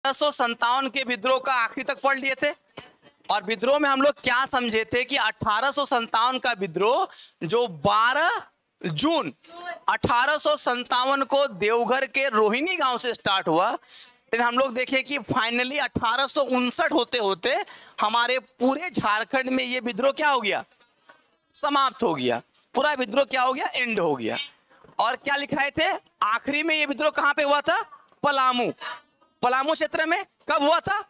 1857 के विद्रोह का आखिरी तक पढ़ लिए थे। और विद्रोह में हम लोग क्या समझे थे कि 1857 का विद्रोह जो 12 जून 1857 को देवघर के रोहिणी गांव से स्टार्ट हुआ, फिर हम लोग देखे कि फाइनली 1859 होते होते हमारे पूरे झारखंड में ये विद्रोह क्या हो गया, समाप्त हो गया। पूरा विद्रोह क्या हो गया, एंड हो गया। और क्या लिखाए थे आखिरी में, ये विद्रोह कहां पे हुआ था, पलामू, पलामू क्षेत्र में। कब हुआ था,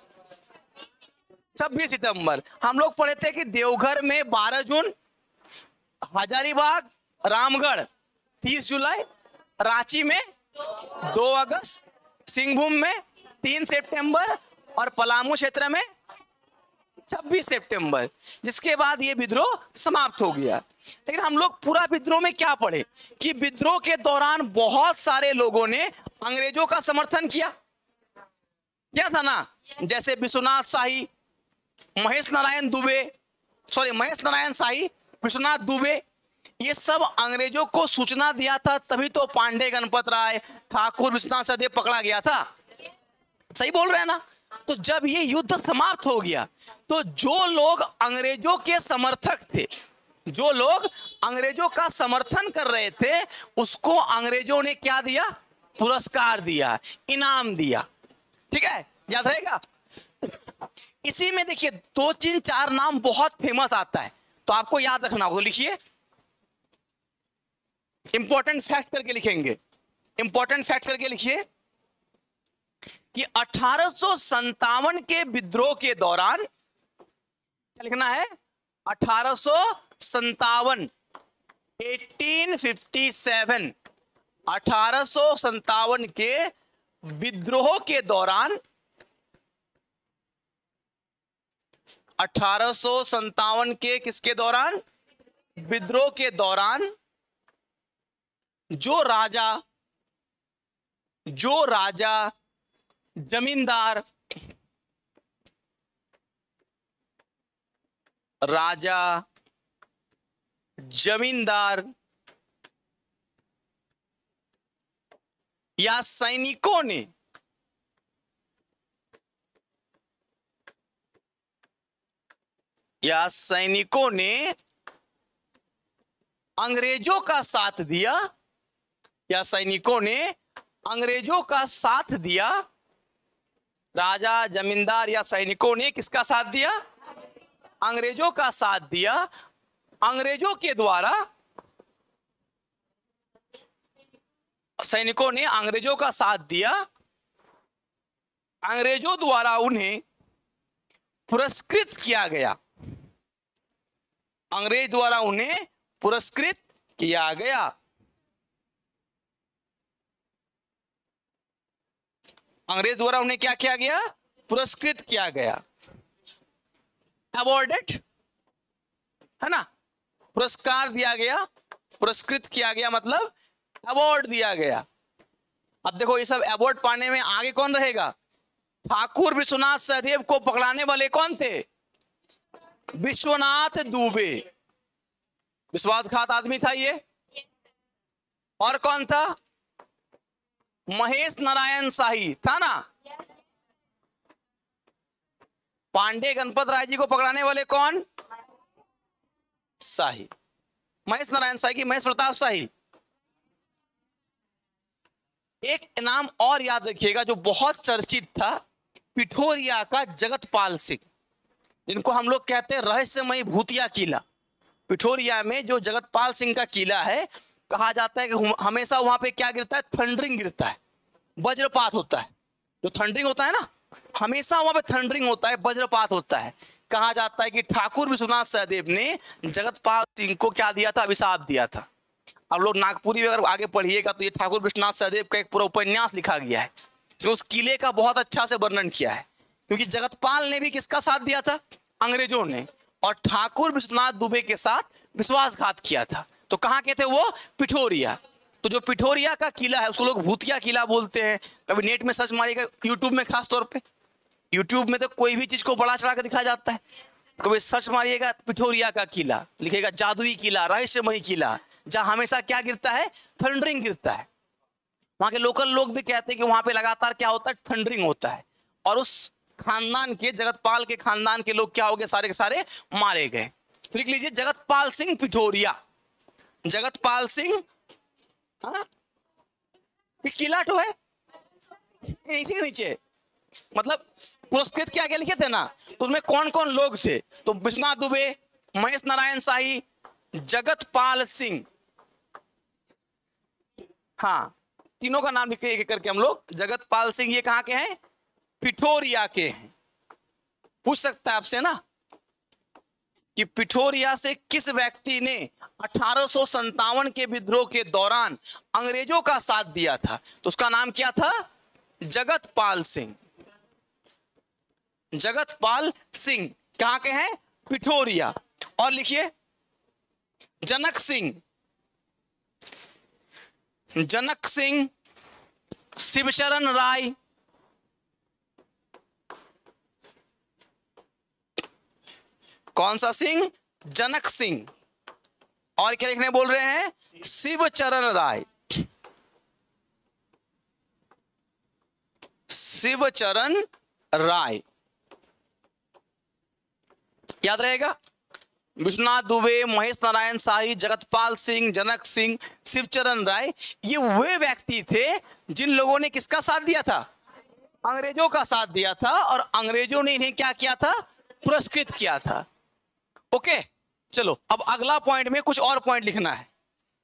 26 सितंबर। हम लोग पढ़े थे कि देवघर में 12 जून, हजारीबाग रामगढ़ 30 जुलाई, रांची में 2 अगस्त, सिंहभूम में 3 सितंबर और पलामू क्षेत्र में 26 सितंबर, जिसके बाद ये विद्रोह समाप्त हो गया। लेकिन हम लोग पूरा विद्रोह में क्या पढ़े कि विद्रोह के दौरान बहुत सारे लोगों ने अंग्रेजों का समर्थन किया, क्या था ना, जैसे विश्वनाथ शाही, महेश नारायण शाही, विश्वनाथ दुबे, ये सब अंग्रेजों को सूचना दिया था, तभी तो पांडे गणपत राय, ठाकुर विश्वनाथ सदेव पकड़ा गया था। सही बोल रहे हैं ना। तो जब ये युद्ध समाप्त हो गया तो जो लोग अंग्रेजों के समर्थक थे, जो लोग अंग्रेजों का समर्थन कर रहे थे, उसको अंग्रेजों ने क्या दिया, पुरस्कार दिया, इनाम दिया। ठीक है, याद रहेगा। इसी में देखिए 2 3 4 नाम बहुत फेमस आता है, तो आपको याद रखना होगा। लिखिए, इंपॉर्टेंट फैक्ट करके लिखेंगे, इंपॉर्टेंट फैक्ट करके लिखिए कि 1857 के विद्रोह के दौरान, क्या लिखना है, 1857, 1857, 1857 के विद्रोह के दौरान, 1857 के किसके दौरान, विद्रोह के दौरान जो राजा जमींदार, राजा जमींदार या सैनिकों ने अंग्रेजों का साथ दिया, या सैनिकों ने अंग्रेजों का साथ दिया, राजा जमींदार या सैनिकों ने किसका साथ दिया, अंग्रेजों का साथ दिया। अंग्रेजों के द्वारा, सैनिकों ने अंग्रेजों का साथ दिया, अंग्रेजों द्वारा उन्हें पुरस्कृत किया गया, अंग्रेज द्वारा उन्हें पुरस्कृत किया गया। अंग्रेज द्वारा उन्हें क्या किया गया, पुरस्कृत किया गया, अवॉर्डेड, है ना, पुरस्कार दिया गया, पुरस्कृत किया गया मतलब अवार्ड दिया गया। अब देखो ये सब अवार्ड पाने में आगे कौन रहेगा, ठाकुर विश्वनाथ सहदेव को पकड़ाने वाले कौन थे, विश्वनाथ दुबे, विश्वासघात आदमी था ये। और कौन था, महेश नारायण शाही था ना। पांडे गणपत राय जी को पकड़ाने वाले कौन, शाही, महेश नारायण शाही की महेश प्रताप शाही। एक नाम और याद रखिएगा जो बहुत चर्चित था, पिठोरिया का जगतपाल सिंह, जिनको हम लोग कहते हैं रहस्यमयी भूतिया किला। पिठोरिया में जो जगतपाल सिंह का किला है, कहा जाता है कि हमेशा वहां पे क्या गिरता है, थंडरिंग गिरता है, वज्रपात होता है। जो थंडरिंग होता है ना, हमेशा वहां पे थंडरिंग होता है, वज्रपात होता है। कहा जाता है कि ठाकुर विश्वनाथ सहदेव ने जगतपाल सिंह को क्या दिया था, अभिशाप दिया था। अब लोग नागपुरी अगर आगे पढ़िएगा तो ये ठाकुर विश्वनाथ सहदेव का एक पूरा उपन्यास लिखा गया है, इसमें उस किले का बहुत अच्छा से वर्णन किया है। क्योंकि जगतपाल ने भी किसका साथ दिया था, अंग्रेजों ने, और ठाकुर विश्वनाथ दुबे के साथ विश्वासघात किया था। तो कहाँ के थे वो, पिठोरिया। तो जो पिठोरिया का किला है उसको लोग भूतिया किला बोलते हैं। कभी नेट में सर्च मारिएगा, यूट्यूब में, खास तौर पे यूट्यूब में तो कोई भी चीज को बड़ा चढ़ा कर दिखाया जाता है। कभी सर्च मारिएगा पिठोरिया का किला, लिखेगा जादुई किला, रहस्यमयी किला, जहां हमेशा क्या गिरता है, थंडरिंग गिरता है। वहां के लोकल लोग भी कहते हैं कि वहां पे लगातार क्या होता है, थंडरिंग होता है, और उस खानदान के, जगतपाल के खानदान के लोग क्या हो गए, सारे के सारे मारे गए। तो लिख लीजिए जगतपाल सिंह पिठोरिया, जगतपाल सिंह, हाँ किला तो है इसी के नीचे, मतलब पुरस्कृत के आगे लिखे थे ना, तो उसमें कौन कौन लोग थे, तो विश्वनाथ दुबे, महेश नारायण शाही, जगतपाल सिंह, हाँ तीनों का नाम लिखते एक करके हम लोग। जगतपाल सिंह ये कहां के हैं, पिठोरिया के हैं। पूछ सकता है आपसे ना कि पिठोरिया से किस व्यक्ति ने 1857 के विद्रोह के दौरान अंग्रेजों का साथ दिया था, तो उसका नाम क्या था, जगतपाल सिंह। जगतपाल सिंह कहां के हैं, पिठोरिया। और लिखिए जनक सिंह, जनक सिंह, शिवचरण राय, कौन सा सिंह, जनक सिंह, और क्या लिखने बोल रहे हैं, शिवचरण राय, शिवचरण राय, याद रहेगा। विश्वनाथ दुबे, महेश नारायण शाही, जगतपाल सिंह, जनक सिंह, शिवचरण राय, ये वे व्यक्ति थे जिन लोगों ने किसका साथ दिया था, अंग्रेजों का साथ दिया था, और अंग्रेजों ने इन्हें क्या किया था, पुरस्कृत किया था। ओके चलो अब अगला पॉइंट में कुछ और पॉइंट लिखना है,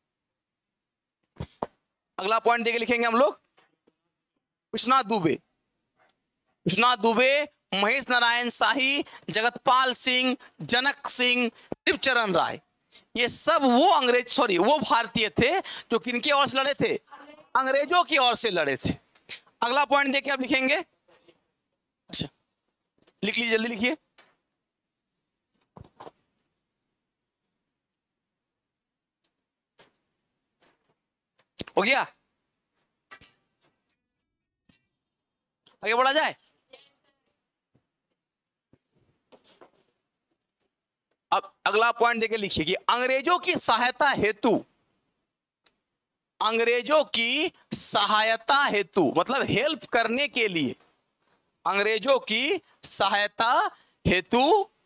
अगला पॉइंट देके लिखेंगे हम लोग विश्वनाथ दुबे, विश्वनाथ दुबे, महेश नारायण शाही, जगतपाल सिंह, जनक सिंह, शिवचरण राय, ये सब वो अंग्रेज, सॉरी वो भारतीय थे जो किनके ओर से लड़े थे, अंग्रेजों की ओर से लड़े थे। अगला पॉइंट देके आप लिखेंगे, अच्छा लिख लीजिए, जल्दी लिखिए। हो गया, आगे बढ़ा जाए। अब अगला पॉइंट देके लिखिए कि अंग्रेजों की सहायता हेतु, अंग्रेजों की सहायता हेतु मतलब हेल्प करने के लिए, अंग्रेजों की सहायता हेतु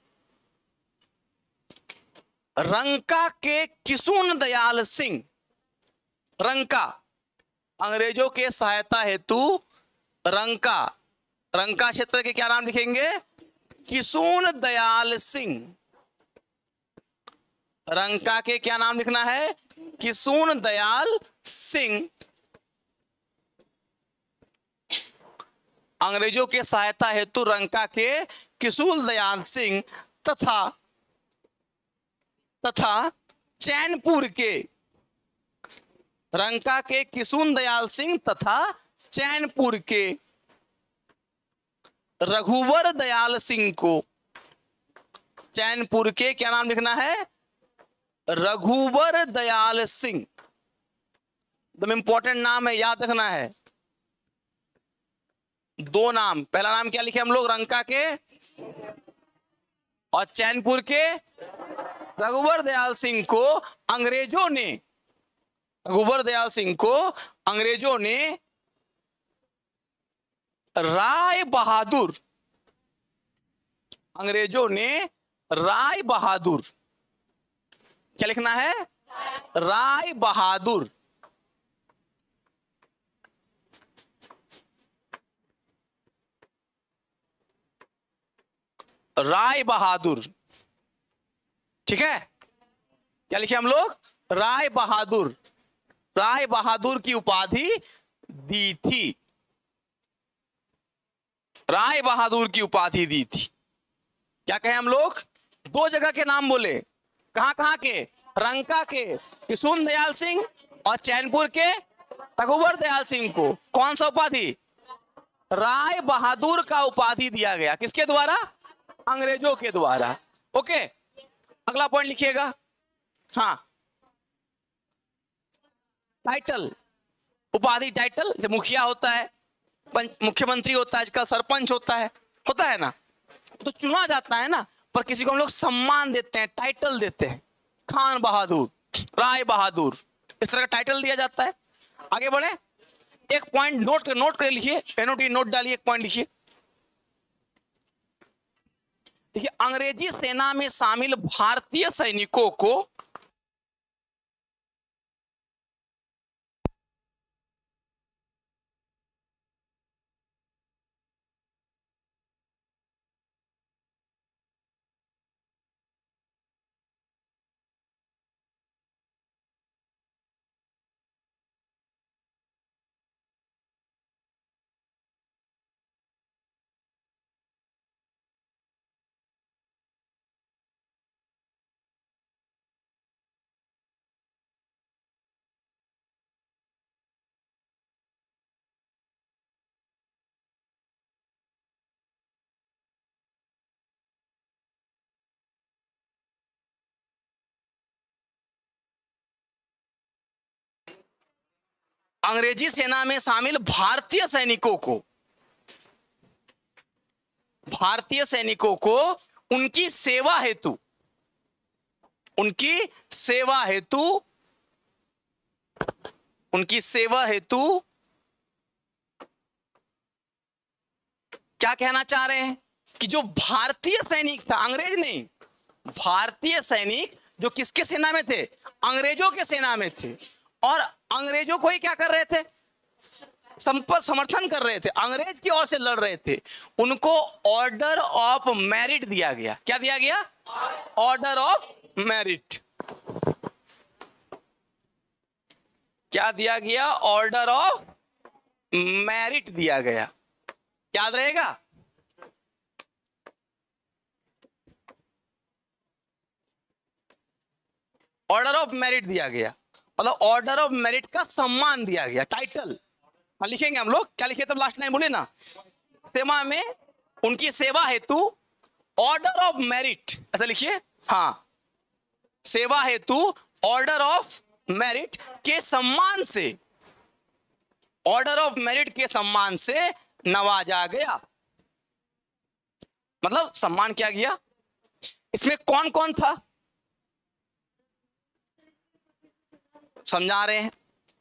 रंका के किशुन दयाल सिंह, रंका, अंग्रेजों के सहायता हेतु रंका, रंका क्षेत्र के क्या नाम लिखेंगे, किशुन दयाल सिंह, रंका के क्या नाम लिखना है, किशुन दयाल सिंह, अंग्रेजों के सहायता हेतु रंका के किशुन दयाल सिंह तथा चैनपुर के, रंका के किशुन दयाल सिंह तथा चैनपुर के रघुवर दयाल सिंह को, चैनपुर के क्या नाम लिखना है, रघुवर दयाल सिंह, एकदम इंपॉर्टेंट नाम है, याद रखना है। दो नाम, पहला नाम क्या लिखे हम लोग, रंका के, और चैनपुर के रघुवर दयाल सिंह को अंग्रेजों ने, रघुवर दयाल सिंह को अंग्रेजों ने राय बहादुर, अंग्रेजों ने राय बहादुर, क्या लिखना है, राय बहादुर, राय बहादुर, ठीक है, क्या लिखे हम लोग, राय बहादुर, राय बहादुर की उपाधि दी थी, राय बहादुर की उपाधि दी थी। क्या कहे हम लोग, दो जगह के नाम बोले, कहां कहां के, रंका के किशुन दयाल सिंह और चैनपुर के रघुवर दयाल सिंह को कौन सा उपाधि, राय बहादुर का उपाधि दिया गया, किसके द्वारा, अंग्रेजों के द्वारा। ओके अगला पॉइंट लिखिएगा, हाँ टाइटल, उपाधि टाइटल, जैसे मुखिया होता है, मुख्यमंत्री होता है, आजकल सरपंच होता है ना, तो चुना जाता है ना, पर किसी को हम लोग सम्मान देते हैं, टाइटल देते हैं, खान बहादुर, राय बहादुर, इस तरह का टाइटल दिया जाता है। आगे बढ़े, एक पॉइंट नोट कर लिखिए, एनओटी नोट डालिए, एक पॉइंट लिखिए। देखिए, अंग्रेजी सेना में शामिल भारतीय सैनिकों को अंग्रेजी सेना में शामिल भारतीय सैनिकों को उनकी सेवा हेतु क्या कहना चाह रहे हैं कि जो भारतीय सैनिक था, अंग्रेज नहीं, भारतीय सैनिक जो किसके सेना में थे? अंग्रेजों के सेना में थे, और अंग्रेजों को ही क्या कर रहे थे? समर्थन कर रहे थे, अंग्रेज की ओर से लड़ रहे थे। उनको ऑर्डर ऑफ मेरिट दिया गया। क्या दिया गया? Order of merit. क्या दिया गया? ऑर्डर ऑफ मेरिट दिया गया। याद रहेगा? ऑर्डर ऑफ मेरिट दिया गया, मतलब ऑर्डर ऑफ मेरिट का सम्मान दिया गया, टाइटल। हाँ, लिखेंगे हम लोग, क्या लिखे? तब लास्ट लाइन बोले ना, सेना में उनकी सेवा हेतु ऑर्डर ऑफ मेरिट, ऐसा लिखिए। हाँ, सेवा हेतु ऑर्डर ऑफ मेरिट के सम्मान से, ऑर्डर ऑफ मेरिट के सम्मान से नवाजा गया। मतलब सम्मान किया गया। इसमें कौन कौन था समझा रहे हैं?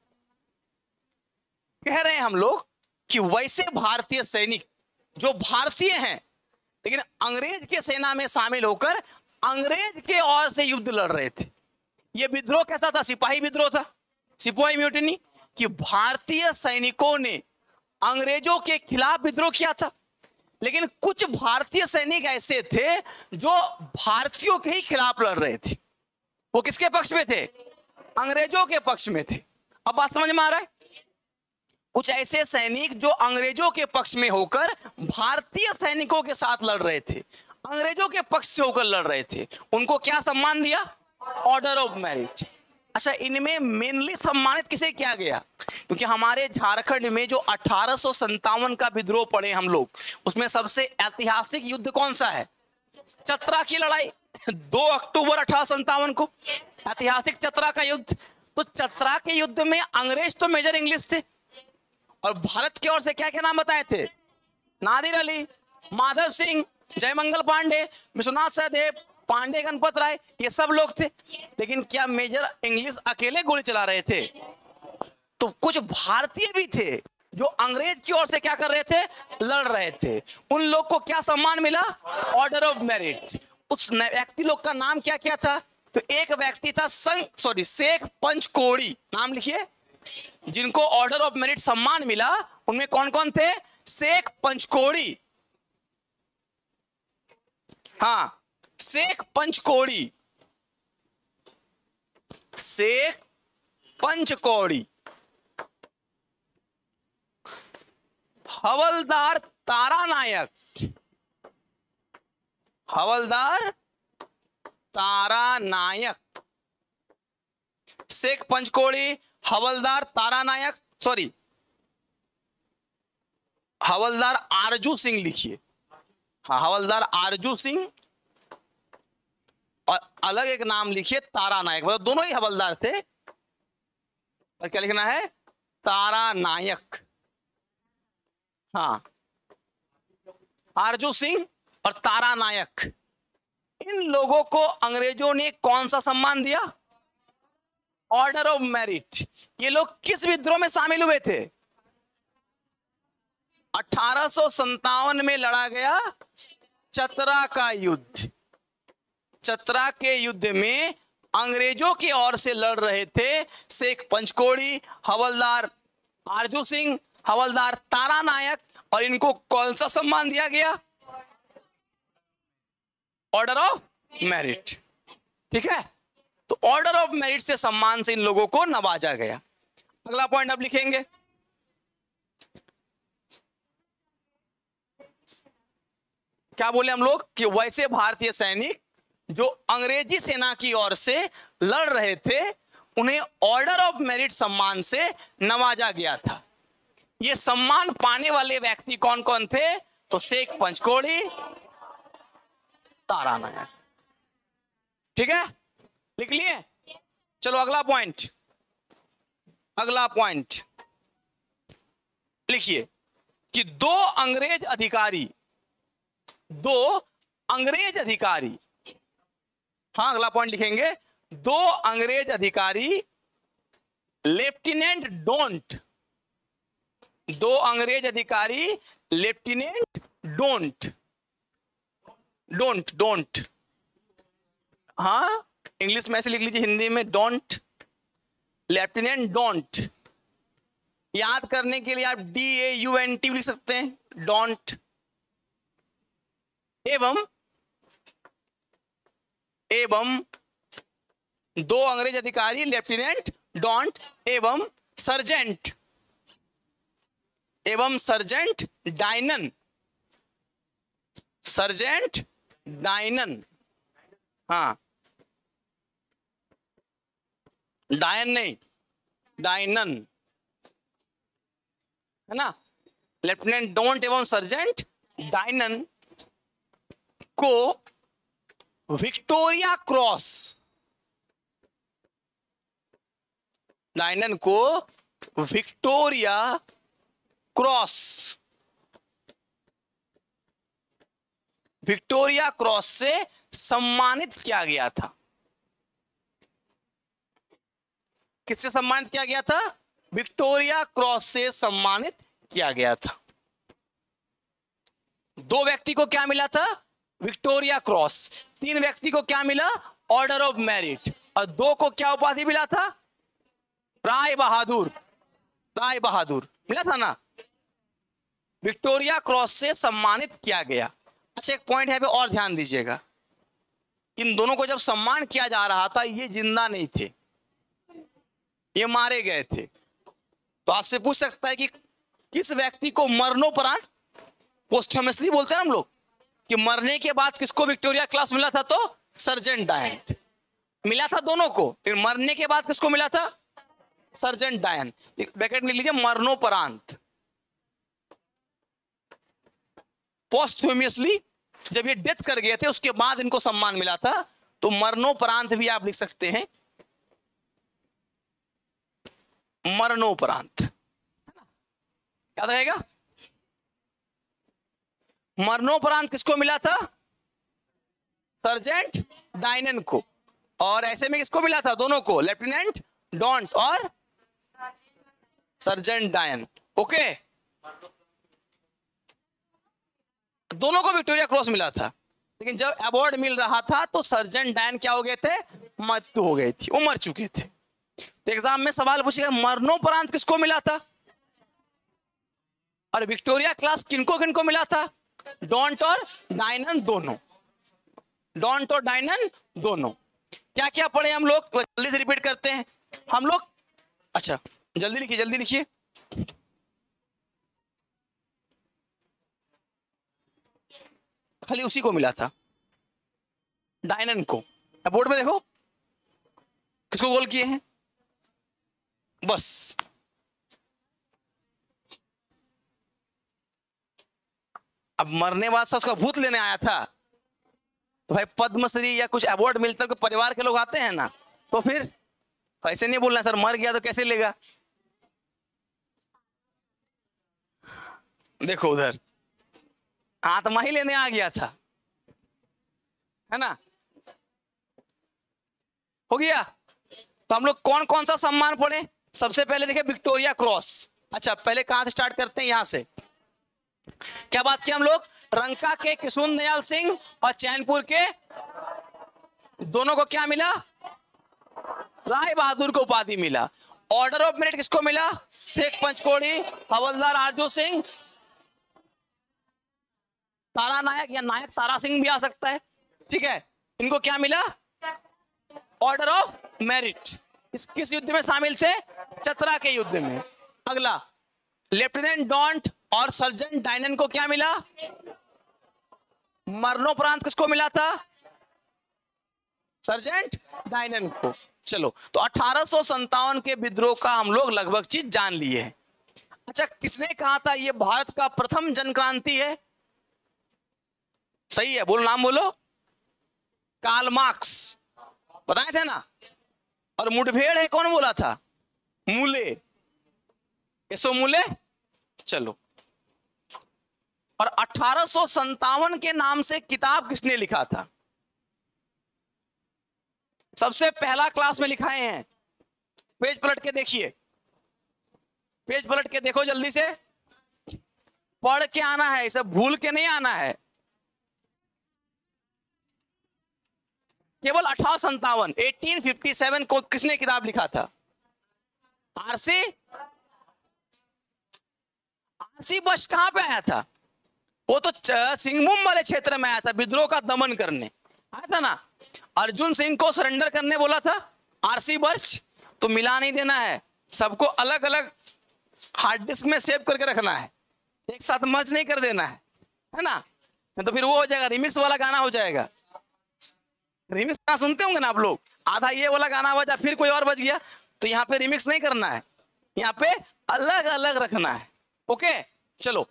कह रहे हैं हम लोग कि वैसे भारतीय सैनिक जो भारतीय हैं लेकिन अंग्रेज के सेना में शामिल होकर अंग्रेज के ओर से युद्ध लड़ रहे थे। यह विद्रोह कैसा था? सिपाही विद्रोह था, सिपाही म्यूटिनी, कि भारतीय सैनिकों ने अंग्रेजों के खिलाफ विद्रोह किया था। लेकिन कुछ भारतीय सैनिक ऐसे थे जो भारतीयों के ही खिलाफ लड़ रहे थे। वो किसके पक्ष में थे? अंग्रेजों के पक्ष में थे। अब बात समझ में आ रहा है? कुछ ऐसे सैनिक जो अंग्रेजों के पक्ष में होकर भारतीय सैनिकों के साथ लड़ रहे थे, अंग्रेजों के पक्ष से होकर लड़ रहे थे, उनको क्या सम्मान दिया? Order of merit. अच्छा, इनमें मेनली सम्मानित किसे किया गया? क्योंकि हमारे झारखंड में जो 1857 का विद्रोह पढ़े हम लोग, उसमें सबसे ऐतिहासिक युद्ध कौन सा है? चतरा की लड़ाई, 2 अक्टूबर 1857 को ऐतिहासिक चतरा का युद्ध। तो चतरा के युद्ध में अंग्रेज तो मेजर इंग्लिश थे, और भारत की ओर से क्या क्या नाम बताए थे? नादिर अली, माधव सिंह, जयमंगल पांडे, विश्वनाथ सहदेव, पांडे गणपत राय, ये सब लोग थे। लेकिन क्या मेजर इंग्लिश अकेले गोली चला रहे थे? तो कुछ भारतीय भी थे जो अंग्रेज की ओर से क्या कर रहे थे? लड़ रहे थे। उन लोग को क्या सम्मान मिला? Order of merit. उस व्यक्ति लोग का नाम क्या क्या था? तो एक व्यक्ति था शेख पंचकोड़ी, नाम लिखिए, जिनको ऑर्डर ऑफ मेरिट सम्मान मिला। उनमें कौन कौन थे? शेख पंचकोड़ी, हाँ, शेख पंचकोड़ी, शेख पंचकोड़ी, हवलदार तारानायक, हवलदार तारानायक, शेख पंचकोड़ी, हवलदार तारानायक, सॉरी, हवलदार आरजू सिंह लिखिए। हाँ, हवलदार आरजू सिंह, और अलग एक नाम लिखिए तारानायक। मतलब दोनों ही हवलदार थे, और क्या लिखना है? तारानायक। हाँ, आरजू सिंह और तारानायक, इन लोगों को अंग्रेजों ने कौन सा सम्मान दिया? Order of merit. ये लोग किस विद्रोह में शामिल हुए थे? 1857 में लड़ा गया चतरा का युद्ध। चतरा के युद्ध में अंग्रेजों की ओर से लड़ रहे थे शेख पंचकोड़ी, हवलदार आरजू सिंह, हवलदार तारा नायक, और इनको कौन सा सम्मान दिया गया? Order of merit. ठीक है, तो ऑर्डर ऑफ मेरिट से सम्मान से इन लोगों को नवाजा गया। अगला पॉइंट अब लिखेंगे, क्या बोले हम लोग कि वैसे भारतीय सैनिक जो अंग्रेजी सेना की ओर से लड़ रहे थे उन्हें ऑर्डर ऑफ मेरिट सम्मान से नवाजा गया था। ये सम्मान पाने वाले व्यक्ति कौन कौन थे? तो शेख पंचकोड़ी, तारा नायक। ठीक है, लिख लिए? चलो अगला पॉइंट, अगला पॉइंट लिखिए कि दो अंग्रेज अधिकारी, हाँ अगला पॉइंट लिखेंगे, दो अंग्रेज अधिकारी लेफ्टिनेंट डोंट, दो अंग्रेज अधिकारी लेफ्टिनेंट डोंट, हाँ इंग्लिश में ऐसे लिख लीजिए, हिंदी में डोंट, लेफ्टिनेंट डोंट। याद करने के लिए आप DAUNT लिख सकते हैं, डोंट। एवं दो अंग्रेज अधिकारी लेफ्टिनेंट डोंट एवं सर्जेंट डायनन, हाँ डायन नहीं, डायनन है ना, लेफ्टिनेंट डोंट एवं सर्जेंट डायनन को विक्टोरिया क्रॉस, डायनन को विक्टोरिया क्रॉस से सम्मानित किया गया था। किससे सम्मानित किया गया था? विक्टोरिया क्रॉस से सम्मानित किया गया था। दो व्यक्ति को क्या मिला था? Victoria Cross. तीन व्यक्ति को क्या मिला? Order of merit. और दो को क्या उपाधि मिला था? राय बहादुर मिला था ना। विक्टोरिया क्रॉस से सम्मानित किया गया। अच्छा एक पॉइंट है पे और ध्यान दीजिएगा, इन दोनों को जब सम्मान किया जा रहा था ये जिंदा नहीं थे, ये मारे गए थे। तो आपसे पूछ सकता है कि किस व्यक्ति को मरणोपरांत, पोस्टह्यूमसली बोलते हैं हम लोग कि मरने के बाद किसको विक्टोरिया क्रॉस मिला था? तो सर्जेंट डायन मिला था दोनों को। फिर मरने के बाद किसको मिला था? सर्जेंट डायन। ब्रैकेट में लिख लीजिए मरणोपरांत। पोस्टह्यूमसली जब ये डेथ कर गए थे उसके बाद इनको सम्मान मिला था, तो मरणोपरांत भी आप लिख सकते हैं, मरणोपरांत। याद रहेगा? मरणोपरांत किसको मिला था? सर्जेंट डायनन को। और ऐसे में किसको मिला था? दोनों को, लेफ्टिनेंट डोंट और सर्जेंट डायन। ओके, दोनों को विक्टोरिया क्रॉस मिला था, लेकिन जब अवार्ड मिल रहा था तो सर्जेंट डायन क्या हो गए थे? मृत्यु हो गई थी, वो मर चुके थे। तो एग्जाम में सवाल पूछेगा मरणोपरांत किसको मिला था और विक्टोरिया क्रॉस किनको किनको मिला था? डोंट और डायनन दोनों, डोंट और डायनन दोनों। क्या क्या पढ़े हम लोग? जल्दी से रिपीट करते हैं हम लोग। अच्छा जल्दी लिखिए, जल्दी लिखिए। खाली उसी को मिला था, डायनन को। बोर्ड में देखो किसको गोल किए हैं, बस। अब मरने बाद से उसका भूत लेने आया था तो भाई पद्मश्री या कुछ अवार्ड मिलता है, परिवार के लोग आते हैं ना, तो फिर ऐसे नहीं बोलना सर मर गया तो कैसे लेगा। देखो उधर आत्मा ही लेने आ गया था, है ना। हो गया। तो हम लोग कौन कौन सा सम्मान पढ़े? सबसे पहले देखिए विक्टोरिया क्रॉस। अच्छा पहले कहां से स्टार्ट करते हैं? यहां से क्या बात की हम लोग? रंका के किशोर दयाल सिंह और चैनपुर के दोनों को क्या मिला? राय बहादुर को उपाधि मिला। ऑर्डर ऑफ मेरिट किसको मिला? शेख पंचकोड़ी, हवलदार आरजू सिंह, तारा नायक या नायक तारा सिंह भी आ सकता है, ठीक है। इनको क्या मिला? Order of merit. किस युद्ध में शामिल थे? चतरा के युद्ध में। अगला, लेफ्टिनेंट डॉन्ट और सर्जन डायनन को क्या मिला? मरणोपरांत किसको मिला था? सर्जेंट डायनन को। चलो, तो 1857 के विद्रोह का हम लोग लगभग चीज जान लिए हैं। अच्छा, किसने कहा था ये भारत का प्रथम जन क्रांति है? सही है, बोलो, नाम बोलो। कार्ल मार्क्स बताए थे ना। और मुठभेड़ है, कौन बोला था? मूले, एसो मूले। चलो, और 1857 के नाम से किताब किसने लिखा था? सबसे पहला क्लास में लिखाए हैं। पेज पलट के देखिए, पेज पलट के देखो जल्दी से, पढ़ के आना है, इसे भूल के नहीं आना है। केवल 1857, 1857 को किसने किताब लिखा था? आरसी बश कहां पे आया था? वो तो सिंहभूम वाले क्षेत्र में आया था, विद्रोह का दमन करने आया था ना। अर्जुन सिंह को सरेंडर करने बोला था आरसी बर्च। तो मिला नहीं देना है, सबको अलग अलग हार्ड डिस्क में सेव करके रखना है, एक साथ मर्ज नहीं कर देना है ना। तो फिर वो हो जाएगा, रिमिक्स वाला गाना हो जाएगा। रिमिक्स गाना सुनते होंगे ना आप लोग, आधा ये वाला गाना बजा फिर कोई और बज गया। तो यहाँ पे रिमिक्स नहीं करना है, यहाँ पे अलग अलग रखना है। ओके, चलो।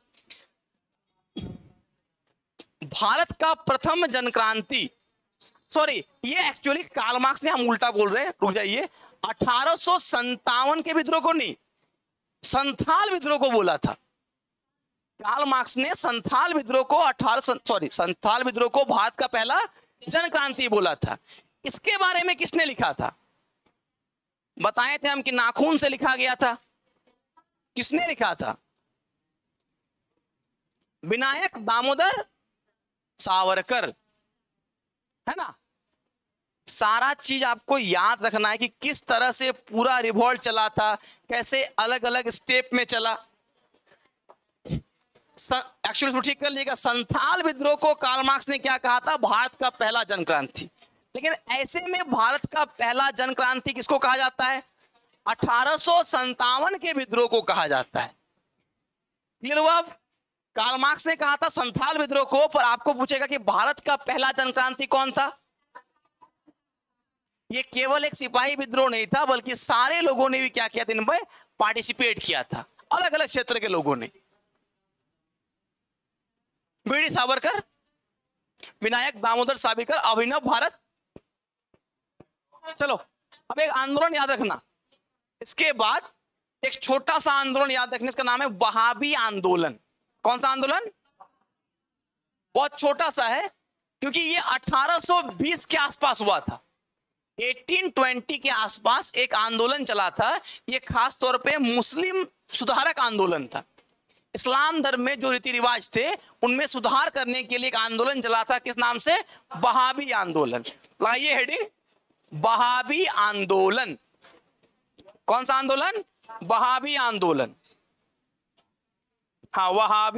भारत का प्रथम जन क्रांति, सॉरी, ये एक्चुअली कार्ल मार्क्स ने, हम उल्टा बोल रहे हैं, रुक जाइए। 1857 के विद्रोह को नहीं, संथाल विद्रोह को बोला था। कार्ल मार्क्स ने संथाल विद्रोह को संथाल विद्रोह को भारत का पहला जन क्रांति बोला था। इसके बारे में किसने लिखा था? बताए थे हम कि नाखून से लिखा गया था। किसने लिखा था? विनायक दामोदर सावरकर, है ना। सारा चीज आपको याद रखना है कि किस तरह से पूरा रिवॉल्ट चला था, कैसे अलग अलग स्टेप में चला। एक्चुअली ठीक कर लीजिएगा, संथाल विद्रोह को कार्ल मार्क्स ने क्या कहा था? भारत का पहला जन क्रांति। लेकिन ऐसे में भारत का पहला जन क्रांति किसको कहा जाता है? 1857 के विद्रोह को कहा जाता है। क्लियर हुआ? कार्ल मार्क्स ने कहा था संथाल विद्रोह को, पर आपको पूछेगा कि भारत का पहला जन क्रांति कौन था? ये केवल एक सिपाही विद्रोह नहीं था, बल्कि सारे लोगों ने भी क्या किया था, इनमें पार्टिसिपेट किया था, अलग अलग क्षेत्र के लोगों ने। बीडी सावरकर, विनायक दामोदर सावरकर, अभिनव भारत। चलो, अब एक आंदोलन याद रखना। इसके बाद एक छोटा सा आंदोलन याद रखना, इसका नाम है वहाबी आंदोलन। कौन सा आंदोलन? बहुत छोटा सा है, क्योंकि ये 1820 के आसपास हुआ था। 1820 के आसपास एक आंदोलन चला था। ये खास तौर पे मुस्लिम सुधारक आंदोलन था। इस्लाम धर्म में जो रीति रिवाज थे उनमें सुधार करने के लिए एक आंदोलन चला था। किस नाम से? वहाबी आंदोलन। लाइए हेडिंग, वहाबी आंदोलन। कौन सा आंदोलन? वहाबी आंदोलन। हाँ,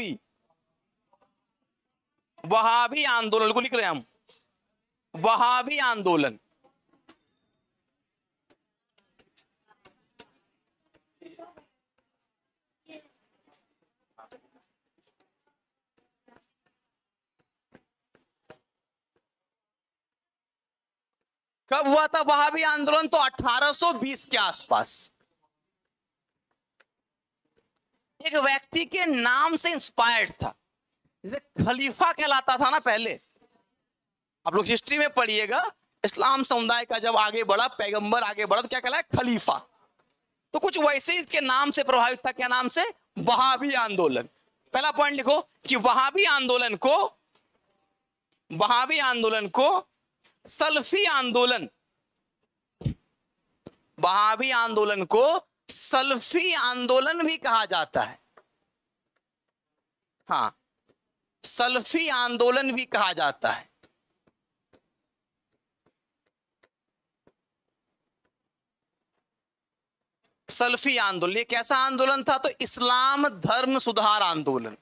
वहाबी आंदोलन को लिख रहे हैं हम, वहाबी आंदोलन। कब हुआ था वहाबी आंदोलन? तो 1820 के आसपास। एक व्यक्ति के नाम से इंस्पायर्ड था, जैसे खलीफा कहलाता था ना पहले। आप लोग हिस्ट्री में पढ़िएगा, इस्लाम समुदाय का जब आगे बढ़ा, पैगंबर आगे बढ़ा, तो क्या कहलाया? खलीफा। तो कुछ वैसे इसके नाम से प्रभावित था। क्या नाम से? वहाबी आंदोलन। पहला पॉइंट लिखो कि वहाबी आंदोलन को सल्फी आंदोलन, वहाबी आंदोलन को सल्फी आंदोलन भी कहा जाता है। हाँ, सल्फी आंदोलन भी कहा जाता है। सल्फी आंदोलन ये कैसा आंदोलन था? तो इस्लाम धर्म सुधार आंदोलन।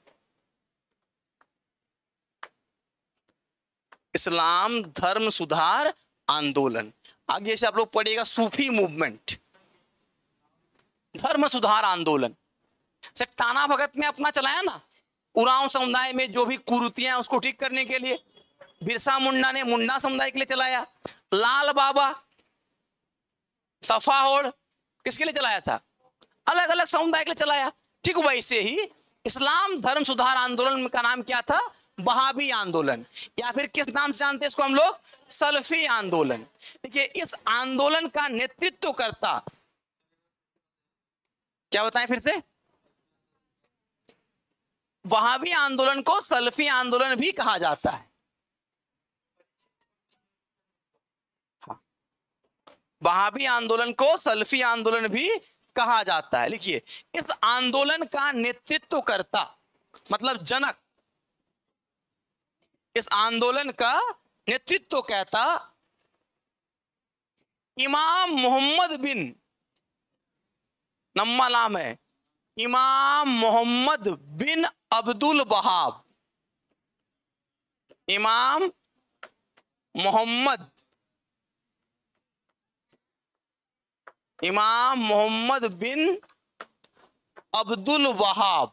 इस्लाम धर्म सुधार आंदोलन। आगे से आप लोग पढ़िएगा सूफी मूवमेंट, धर्म सुधार आंदोलन। से टाना भगत ने अपना चलाया ना, उरांव समुदाय में जो भी कुरीतियां उसको ठीक करने के लिए। बिरसा मुंडा ने मुंडा समुदाय के लिए चलाया। लाल बाबा सफाहोड़ किसके लिए चलाया था? अलग अलग समुदाय के लिए चलाया। ठीक वैसे ही इस्लाम धर्म सुधार आंदोलन का नाम क्या था? वहाबी आंदोलन, या फिर किस नाम से जानते हैं इसको हम लोग? सल्फी आंदोलन। देखिए, इस आंदोलन का नेतृत्व करता, क्या बताएं फिर से? वहाबी आंदोलन को सल्फी आंदोलन भी कहा जाता है। हाँ, वहाबी आंदोलन को सल्फी आंदोलन भी कहा जाता है। लिखिए, इस आंदोलन का नेतृत्व करता मतलब जनक, इस आंदोलन का नेतृत्व कहता इमाम मोहम्मद बिन, नम्मा नाम है, इमाम मोहम्मद बिन अब्दुल वहाब। इमाम मोहम्मद, इमाम मोहम्मद बिन अब्दुल वहाब।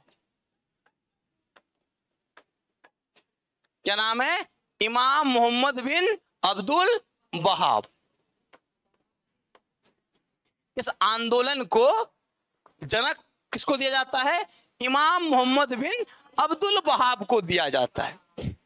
क्या नाम है? इमाम मोहम्मद बिन अब्दुल वहाब। इस आंदोलन को जनक किसको दिया जाता है? इमाम मोहम्मद बिन अब्दुल वहाब को दिया जाता है।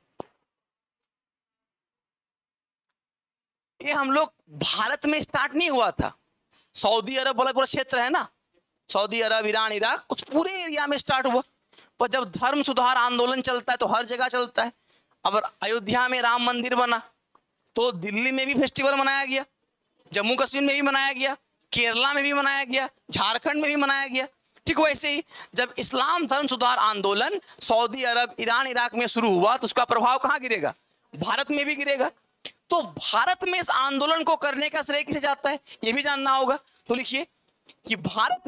ये हम लोग भारत में स्टार्ट नहीं हुआ था, सऊदी अरब वाला पूरा क्षेत्र है ना, सऊदी अरब, ईरान, इराक, कुछ पूरे एरिया में स्टार्ट हुआ। पर जब धर्म सुधार आंदोलन चलता है तो हर जगह चलता है। अब अयोध्या में राम मंदिर बना तो दिल्ली में भी फेस्टिवल मनाया गया, जम्मू कश्मीर में भी मनाया गया, केरला में भी मनाया गया, झारखंड में भी मनाया गया। ठीक वैसे ही जब इस्लाम धर्म सुधार आंदोलन सऊदी अरब, ईरान, इराक में शुरू हुआ तो उसका प्रभाव कहाँ गिरेगा? भारत में भी गिरेगा। तो भारत में इस आंदोलन को करने का श्रेय किसे जाता है, ये भी जानना होगा। तो लिखिए कि भारत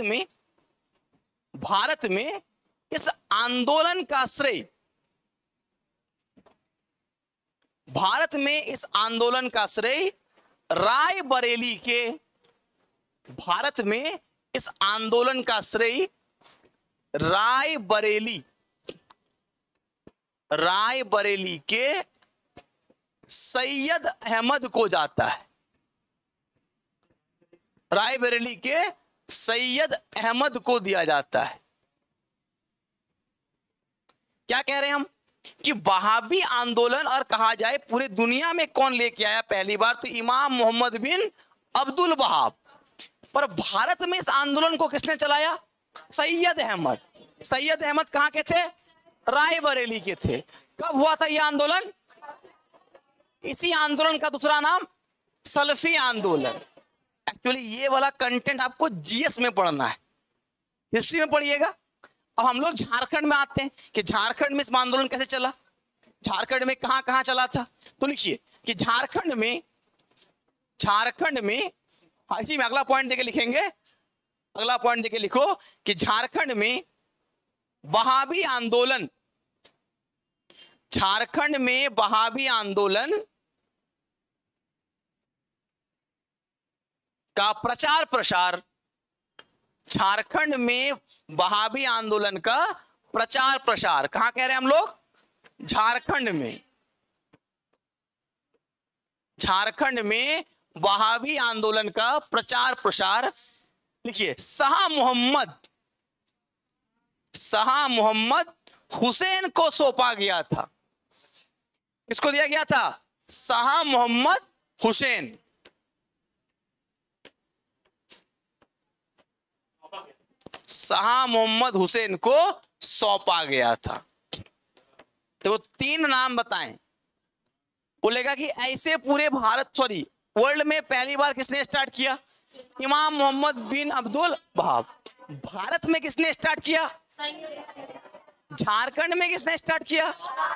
में इस आंदोलन का श्रेय, भारत में इस आंदोलन का श्रेय रायबरेली के, भारत में इस आंदोलन का श्रेय रायबरेली के सैयद अहमद को जाता है। रायबरेली के सैयद अहमद को दिया जाता है। क्या कह रहे हैं हम कि वहाबी आंदोलन और कहा जाए पूरे दुनिया में कौन लेके आया पहली बार? तो इमाम मोहम्मद बिन अब्दुल वहाब। पर भारत में इस आंदोलन को किसने चलाया? सैयद अहमद। सैयद अहमद कहां के थे? रायबरेली के थे। कब हुआ था यह आंदोलन? इसी आंदोलन का दूसरा नाम सल्फी आंदोलन। एक्चुअली ये वाला कंटेंट आपको जीएस में पढ़ना है, हिस्ट्री में पढ़िएगा। अब हम लोग झारखंड में आते हैं कि झारखंड में इस आंदोलन कैसे चला, झारखंड में कहां कहां चला था। तो लिखिए कि झारखंड में इसी में अगला पॉइंट देके लिखेंगे, अगला पॉइंट देके लिखो कि झारखंड में वहाबी आंदोलन, झारखंड में वहाबी आंदोलन का प्रचार प्रसार, झारखंड में वहाबी आंदोलन का प्रचार प्रसार कहां कह रहे हैं हम लोग? झारखंड में। झारखंड में वहाबी आंदोलन का प्रचार प्रसार लिखिए शाह मोहम्मद हुसैन को सौंपा गया था। किसको दिया गया था? शाह मोहम्मद हुसैन। शाह मोहम्मद हुसैन को सौंपा गया था। तो तीन नाम बताएं, बोलेगा कि ऐसे पूरे वर्ल्ड में पहली बार किसने स्टार्ट किया? इमाम मोहम्मद बिन अब्दुल वहाब। भारत में किसने स्टार्ट किया? झारखंड में किसने स्टार्ट किया?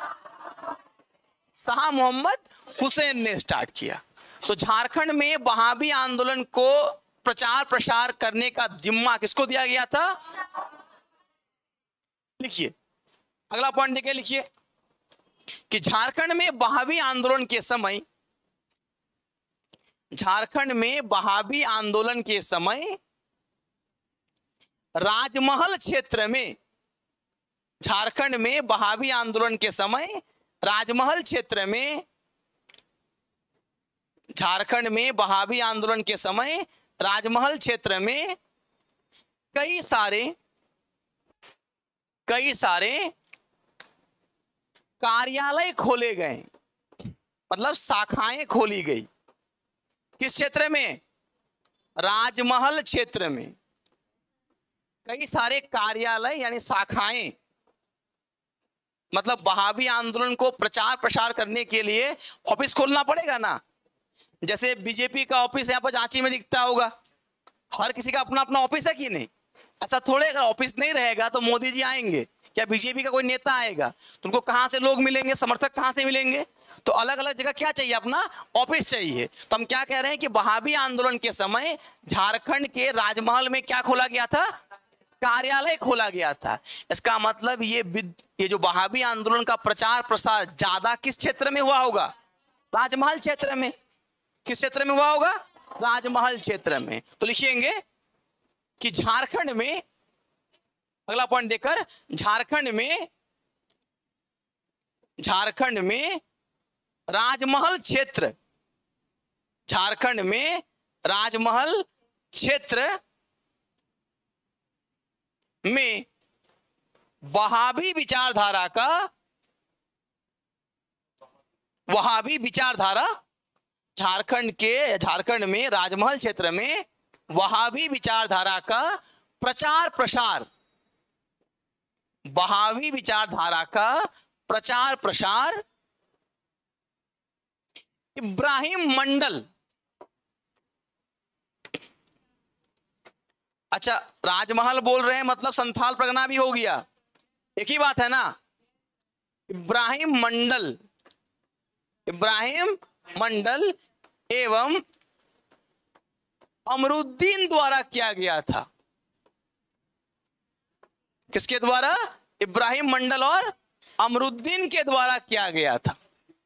शाह मोहम्मद हुसैन ने स्टार्ट किया। तो झारखंड में वहाबी आंदोलन को प्रचार प्रसार करने का जिम्मा किसको दिया गया था? लिखिए, अगला पॉइंट देखिए, लिखिए कि झारखंड में वहाबी आंदोलन के समय, झारखंड में वहाबी आंदोलन के समय राजमहल क्षेत्र में, झारखंड में वहाबी आंदोलन के समय राजमहल क्षेत्र में, झारखंड में वहाबी आंदोलन के समय राजमहल क्षेत्र में कई सारे कार्यालय खोले गए, मतलब शाखाएं खोली गई। किस क्षेत्र में? राजमहल क्षेत्र में कई सारे कार्यालय यानी शाखाएं, मतलब वहाबी आंदोलन को प्रचार प्रसार करने के लिए ऑफिस खोलना पड़ेगा ना। जैसे बीजेपी का ऑफिस यहाँ पर झांसी में दिखता होगा, हर किसी का अपना अपना ऑफिस है कि नहीं? ऐसा थोड़े, अगर ऑफिस नहीं रहेगा तो मोदी जी आएंगे क्या? बीजेपी का कोई नेता आएगा तो उनको कहां से लोग मिलेंगे, समर्थक कहां से मिलेंगे? तो अलग अलग जगह क्या चाहिए? अपना ऑफिस चाहिए। तो हम क्या कह रहे हैं कि वहाबी आंदोलन के समय झारखंड के राजमहल में क्या खोला गया था? कार्यालय खोला गया था। इसका मतलब ये जो वहाबी आंदोलन का प्रचार प्रसार ज्यादा किस क्षेत्र में हुआ होगा? राजमहल क्षेत्र में। किस क्षेत्र में हुआ होगा? राजमहल क्षेत्र में। तो लिखिएंगे कि झारखंड में, अगला पॉइंट देखकर, झारखंड में राजमहल क्षेत्र, झारखंड में राजमहल क्षेत्र में वहाबी विचारधारा, झारखंड में राजमहल क्षेत्र में वहाबी विचारधारा का प्रचार प्रसार, वहाबी विचारधारा का प्रचार प्रसार इब्राहिम मंडल, अच्छा राजमहल बोल रहे हैं मतलब संथाल परगना भी हो गया, एक ही बात है ना। इब्राहिम मंडल एवं अमरुद्दीन द्वारा किया गया था। किसके द्वारा? इब्राहिम मंडल और अमरुद्दीन के द्वारा किया गया था।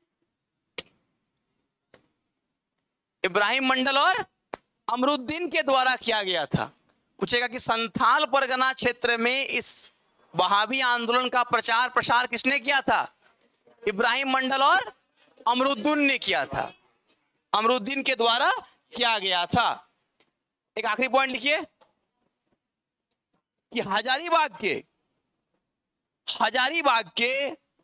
इब्राहिम मंडल और अमरुद्दीन के द्वारा किया गया था। पूछेगा कि संथाल परगना क्षेत्र में इस वहाबी आंदोलन का प्रचार प्रसार किसने किया था? इब्राहिम मंडल और अमरुद्दीन ने किया था, अमरुद्दीन के द्वारा किया गया था। एक आखिरी पॉइंट लिखिए कि हजारीबाग के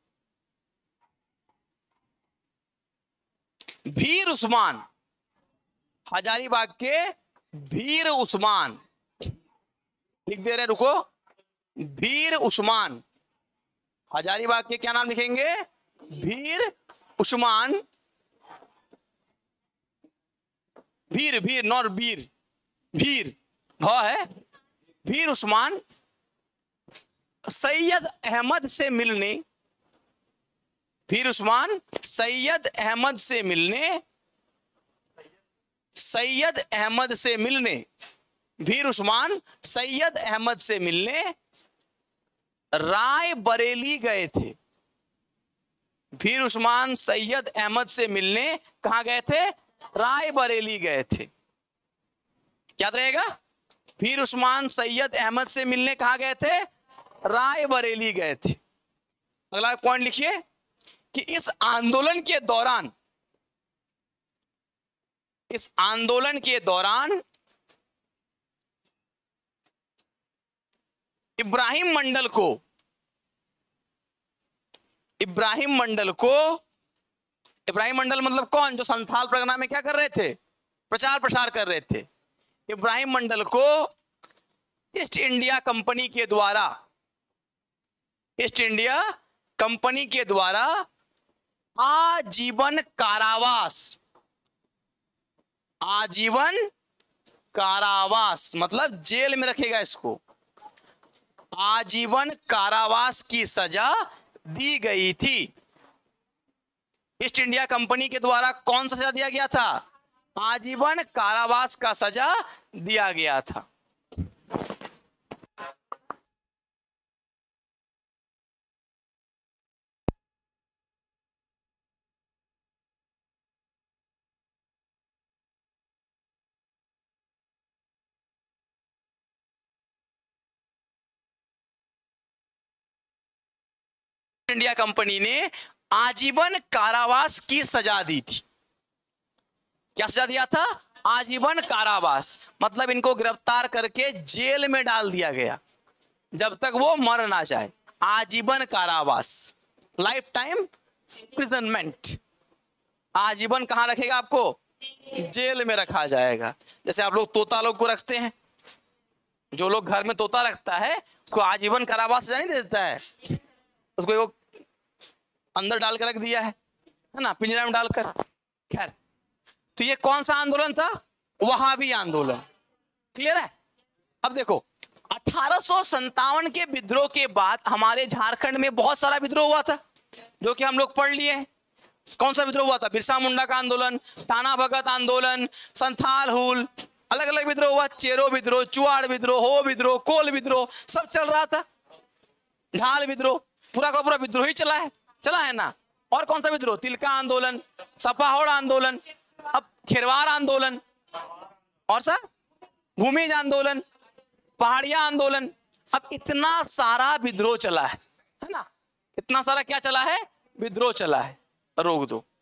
भीर उस्मान, हजारीबाग के भीर उस्मान, लिख दे रहे, रुको, भीर उस्मान, हजारीबाग के क्या नाम लिखेंगे? भीर उस्मान, भीर नॉर भीर भ है, भीर उस्मान सैयद अहमद से मिलने, भीर उस्मान सैयद अहमद से मिलने, भीर उस्मान सैयद अहमद से मिलने राय बरेली गए थे। भीर उस्मान सैयद अहमद से मिलने कहां गए थे? राय बरेली गए थे। याद रहेगा, भीर उस्मान सैयद अहमद से मिलने कहां गए थे? राय बरेली गए थे। अगला पॉइंट लिखिए कि इस आंदोलन के दौरान इब्राहिम मंडल मतलब कौन? जो संथाल परगना में क्या कर रहे थे? प्रचार प्रसार कर रहे थे। इब्राहिम मंडल को ईस्ट इंडिया कंपनी के द्वारा आजीवन कारावास मतलब जेल में रखेगा इसको, आजीवन कारावास की सजा दी गई थी। ईस्ट इंडिया कंपनी के द्वारा कौन सा सजा दिया गया था? आजीवन कारावास का सजा दिया गया था। इंडिया कंपनी ने आजीवन कारावास की सजा दी थी। क्या सजा दिया था? आजीवन कारावास, मतलब इनको गिरफ्तार करके जेल में डाल दिया गया जब तक वो मर ना जाए। आजीवन कारावास, लाइफ टाइम प्रिजनमेंट। आजीवन कहां रखेगा आपको? जेल में रखा जाएगा। जैसे आप लोग तोता लोग को रखते हैं, जो लोग घर में तोता रखता है उसको आजीवन कारावास सजा नहीं दे देता है, उसको एक अंदर डाल कर रख दिया है ना, पिंजरा में डालकर। खैर, तो ये कौन सा आंदोलन था? वहाबी आंदोलन। क्लियर है? अब देखो, 1857 के विद्रोह के बाद हमारे झारखंड में बहुत सारा विद्रोह हुआ था, जो कि हम लोग पढ़ लिए हैं। कौन सा विद्रोह हुआ था? बिरसा मुंडा का आंदोलन, टाना भगत आंदोलन, संथाल हुल, अलग अलग विद्रोह हुआ। चेरो विद्रोह, चुआड़ विद्रोह, हो विद्रोह, कोल विद्रोह, सब चल रहा था। ढाल विद्रोह, पूरा का पूरा विद्रोह ही चला है ना। और कौन सा विद्रोह? तिलका आंदोलन, सपाहोड़ आंदोलन, अब खिरवार आंदोलन, और सा भूमिज आंदोलन, पहाड़िया आंदोलन। अब इतना सारा विद्रोह चला है ना, इतना सारा क्या चला है? विद्रोह चला है। रोक दो।